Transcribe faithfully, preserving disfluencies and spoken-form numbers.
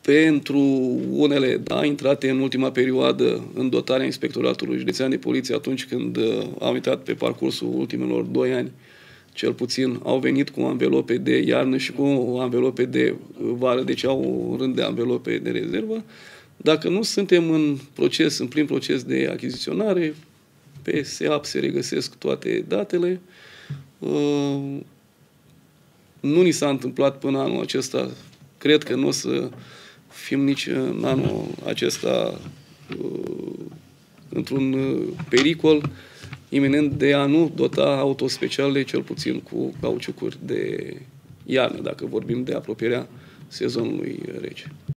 pentru unele, da, intrate în ultima perioadă în dotarea Inspectoratului Județean de Poliție, atunci când uh, au intrat pe parcursul ultimilor doi ani, cel puțin, au venit cu anvelope de iarnă și cu anvelope de vară, deci au un rând de anvelope de rezervă. Dacă nu suntem în proces, în plin proces de achiziționare, pe S E A P se regăsesc toate datele. Uh, nu ni s-a întâmplat până anul acesta, cred că nu o să fim nici în anul acesta uh, într-un pericol iminent de a nu dota autospecialele, cel puțin cu cauciucuri de iarnă, dacă vorbim de apropierea sezonului rece.